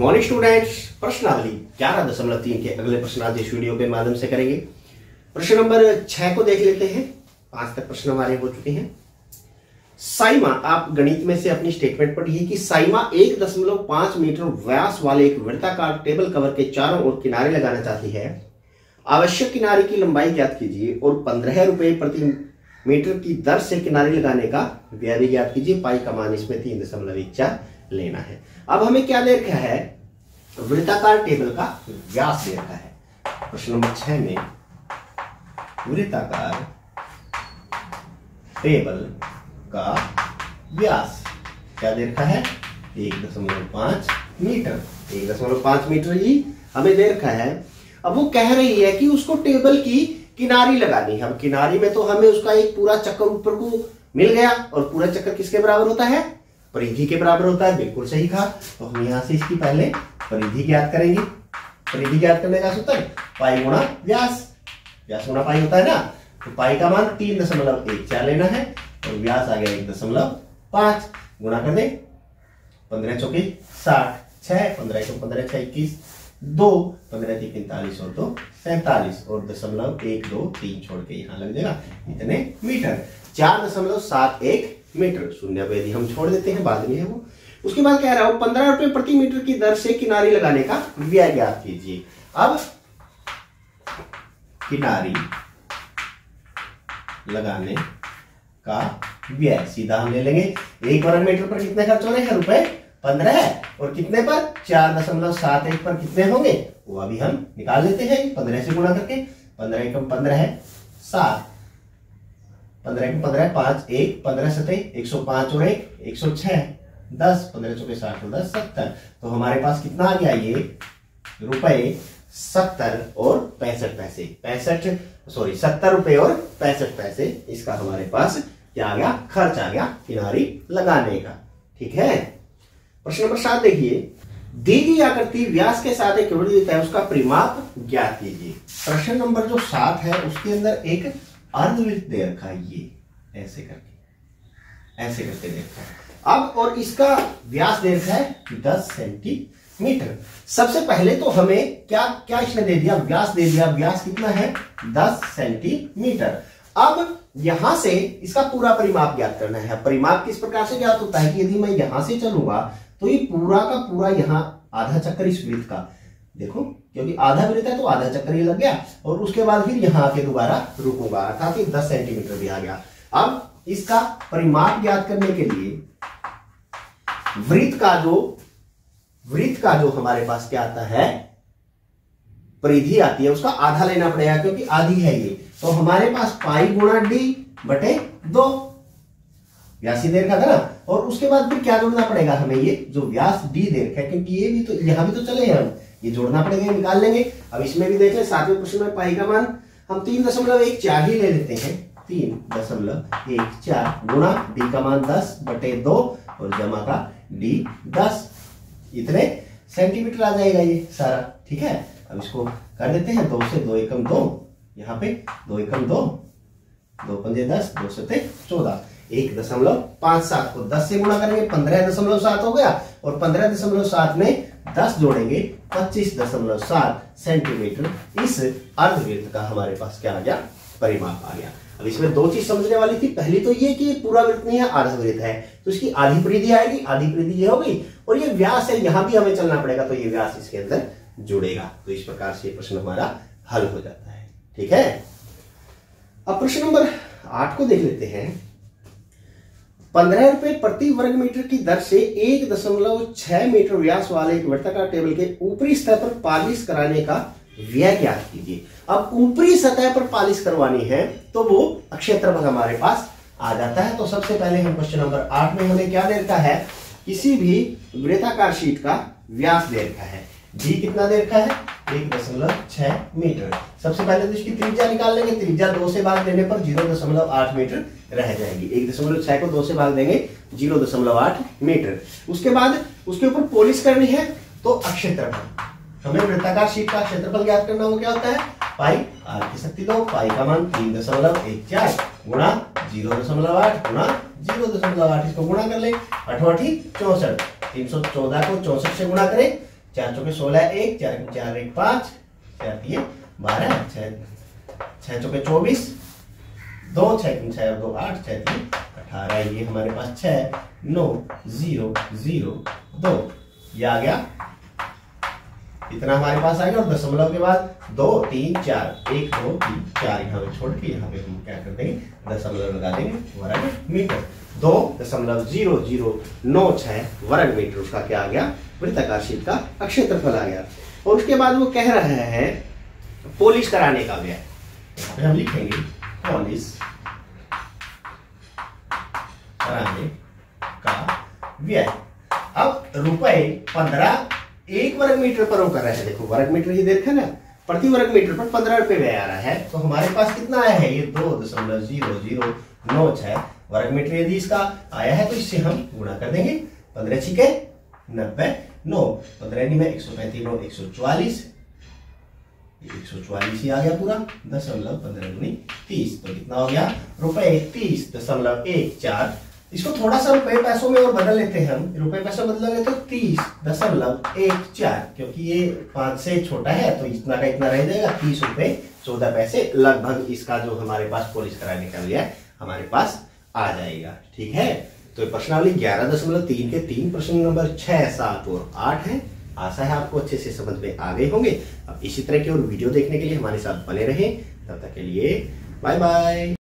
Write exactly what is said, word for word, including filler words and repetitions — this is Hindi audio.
मॉर्निंग स्टूडेंट्स, प्रश्नावली ग्यारह दशमलव तीन के अगले प्रश्न आज इस वीडियो के माध्यम से करेंगे। प्रश्न नंबर छह को देख लेते हैं। पांच तक प्रश्न हमारे हो चुके हैं। साइमा, आप गणित में से अपनी स्टेटमेंट पढ़िए कि साइमा एक दशमलव पांच मीटर व्यास वाले एक वृत्ताकार टेबल कवर के चारों ओर किनारे लगाना चाहती है। आवश्यक किनारे की लंबाई ज्ञात कीजिए और पंद्रह रुपए प्रति मीटर की दर से किनारे लगाने का व्यय भी ज्ञात कीजिए। पाई का मान इसमें तीन दशमलव एक चार लेना है। अब हमें क्या दे रखा है? वृत्ताकार टेबल का व्यास दे रखा है। प्रश्न नंबर छह में वृत्ताकार टेबल का व्यास क्या दे रखा है? एक दशमलव पांच मीटर। एक दशमलव पांच मीटर ही हमें दे रखा है। अब वो कह रही है कि उसको टेबल की किनारी लगानी है। अब किनारी में तो हमें उसका एक पूरा चक्कर ऊपर को मिल गया, और पूरा चक्कर किसके बराबर होता है? परिधि के बराबर होता है। बिल्कुल सही कहा। तो हम यहां से इसकी पहले परिधि ज्ञात करेंगे। परिधि ज्ञात करने का सूत्र पाई गुणा व्यास, व्यास गुणा पाई होता है ना। तो पाई का मान तीन दशमलव एक चार लेना है और व्यास आ गया एक दशमलव पांच। गुणा कर दे, पंद्रह चौके साठ, छह पंद्रह को पंद्रह छह इक्कीस, दो पंद्रह तीन पैंतालीस और दो सैंतालीस, और दशमलव एक दो तीन छोड़ के यहां लग जाएगा इतने मीटर। चार दशमलव सात एक मीटर। शून्य पे यदि हम छोड़ देते हैं, बाद में है वो। उसके बाद कह रहा है पंद्रह रुपए प्रति मीटर की दर से किनारी लगाने का व्यय ज्ञात कीजिए। अब किनारी लगाने का व्यय सीधा हम ले लेंगे। एक वर्ग मीटर पर कितने खर्च हो रहे हैं? रुपए पंद्रह है। और कितने पर? चार दशमलव सात एक पर कितने होंगे वो अभी हम निकाल लेते हैं पंद्रह से गुणा करके। पंद्रह एकम पंद्रह है, सात, पंद्रह एकम पंद्रह, पांच, एक, पंद्रह सतह एक सौ पांच और एक एक सौ छह, दस, पंद्रह चौके साठ और दस सत्तर। तो हमारे पास कितना आ गया? ये रुपए सत्तर और पैंसठ पैसे। पैंसठ सॉरी सत्तर रुपए और पैंसठ पैसे इसका हमारे पास क्या आ गया? खर्च आ गया किनारी लगाने का। ठीक है। प्रश्न नंबर सात देखिए, दी गई आकृति व्यास के साथ एक वृत्त है, उसका परिमाप ज्ञात कीजिए। प्रश्न नंबर जो सात है उसके अंदर एक अर्धवृत्त दे रखा है, ये ऐसे करके ऐसे करके दे रखा है। अब और इसका व्यास दे रखा है दस सेंटीमीटर। सबसे पहले तो हमें क्या क्या इसने दे दिया? व्यास दे दिया। व्यास कितना है? दस सेंटीमीटर। अब यहां से इसका पूरा परिमाप ज्ञात करना है। परिमाप किस प्रकार से ज्ञात होता है कि यदि मैं यहां से चलूंगा तो ये पूरा का पूरा यहां आधा चक्कर इस वृत्त का, देखो क्योंकि आधा वृत्त है तो आधा चक्कर ये लग गया, और उसके बाद फिर यहां आके दोबारा रुकूंगा, अर्थात ये दस सेंटीमीटर भी आ गया। अब इसका परिमाप ज्ञात करने के लिए वृत्त का जो वृत्त का जो हमारे पास क्या आता है? परिधि आती है, उसका आधा लेना पड़ेगा क्योंकि आधी है ये। तो हमारे पास पाई गुणा डी बटे दो, व्यास ही दे रखा था ना। और उसके बाद फिर क्या जोड़ना पड़ेगा हमें? ये जो व्यास डी दे रखा है, क्योंकि ये भी तो यहां भी तो चले हैं हम, ये जोड़ना पड़ेगा, निकाल लेंगे। अब इसमें भी देख ले, सातवें प्रश्न में पाई का मान हम तीन दशमलव एक चार ही ले लेते हैं। तीन दशमलव एक चार गुणा डी का मान दस बटे दो और जमा का डी दस, इतने सेंटीमीटर आ जाएगा ये सारा। ठीक है। अब इसको कर देते हैं, दो से दो एकम दो, यहाँ पे दो एकम दो, दो पंजे दस, दो सते चौदह, एक दशमलव पांच सात को दस से गुणा करेंगे, पंद्रह दशमलव सात हो गया, और पंद्रह दशमलव सात में दस जोड़ेंगे, पच्चीस दशमलव सात सेंटीमीटर इस अर्धवृत्त का हमारे पास क्या आ गया? परिमाप आ गया। अब इसमें दो चीज समझने वाली थी। पहली तो ये कि ये पूरा वृत्त नहीं है, अर्धवृत्त है, तो इसकी आधी परिधि आएगी, आधी परिधि ये होगी, और ये व्यास है, यहां भी हमें चलना पड़ेगा, तो ये व्यास इसके अंदर जुड़ेगा। तो इस प्रकार से प्रश्न हमारा हल हो जाता है। ठीक है। अब प्रश्न नंबर आठ को देख लेते हैं। पंद्रह रुपए प्रति वर्ग मीटर की दर से एक दशमलव छह मीटर व्यास वाले एक वृत्ताकार टेबल के ऊपरी सतह पर पालिश कराने का व्यय ज्ञात कीजिए। अब ऊपरी सतह पर पालिश करवानी है तो वो क्षेत्रफल हमारे पास आ जाता है। तो सबसे पहले हम क्वेश्चन नंबर आठ में हमें क्या दे रखा है? किसी भी वृत्ताकार शीट का व्यास दे रखा है। जी कितना दे रखा है? एक दशमलव छह मीटर। सबसे पहले तो इसकी त्रिज्या निकाल लेंगे। त्रिज्या दो से भाग देने पर जीरो दशमलव आठ मीटर रह जाएगी। एक दशमलव छह को दो से भाग देंगे, जीरो दशमलव आठ मीटर। उसके बाद उसके ऊपर पॉलिश करनी है तो क्षेत्रफल, हमें वृत्ताकार शीट का क्षेत्रफल ज्ञात करना हो, क्या होता है? पाई आर की शक्ति दो, पाई का मान तीन दशमलव एक चार गुणा जीरो दशमलव आठ गुणा जीरो दशमलव आठ, इसको गुणा कर ले, अठवाठी चौसठ, तीन सौ चौदह को चौसठ से गुणा करें चार चौके सोलह, एक चार चार एक पाँच, चार तीन बारह, छः छः चौके चौबीस, दो छः तीन छः और दो आठ, छः तीन अठारह। ये हमारे पास छः नौ जीरो जीरो दो, ये आ गया, इतना हमारे पास आ गया। और दशमलव के बाद दो तीन चार, एक दो तीन चार यहाँ पे छोड़ के यहाँ पे हम क्या कर देंगे, दशमलव लगा देंगे, वर्ग मीटर। दो दशमलव जीरो जीरो नौ छह वर्ग मीटर उसका क्या आ गया, वृत्ताकार शीट का क्षेत्रफल आ गया। और उसके बाद वो कह रहा है पॉलिश कराने का व्यय, हम लिखेंगे पॉलिश कराने का व्यय। अब रुपए पंद्रह एक वर्ग मीटर पर वो कर रहे हैं, देखो वर्ग मीटर ही देखा ना, प्रति वर्ग मीटर पर पंद्रह रुपए व्यय आ रहा है। तो हमारे पास कितना आया है, ये दो दशमलव जीरो जीरो नौ छह वर्ग मीटर यदि इसका आया है तो इससे हम गुणा कर देंगे। पंद्रह छिके नब्बे, नौ पंद्रह में एक सौ पैंतीस, नौ एक सौ चौवालीस, एक सौ चौवालीस ही आ गया पूरा, दशमलव पंद्रह दूनी तीस। तो कितना हो गया, रुपए तीस दशमलव एक चार। इसको थोड़ा सा रुपए पैसों में और बदल लेते हैं हम, रुपए पैसों बदलेंगे तो तीस दशमलव एक चार, क्योंकि ये पांच से छोटा है तो इतना का इतना रह जाएगा, तीस रुपए चौदह पैसे लगभग इसका जो हमारे पास पॉलिश कराने का व्यय हमारे पास आ जाएगा। ठीक है, तो प्रश्नावली ग्यारह दशमलव तीन के तीन प्रश्न नंबर छह सात और आठ है। आशा है आपको अच्छे से समझ में आ गए होंगे। अब इसी तरह के और वीडियो देखने के लिए हमारे साथ बने रहें, तब तक के लिए बाय बाय।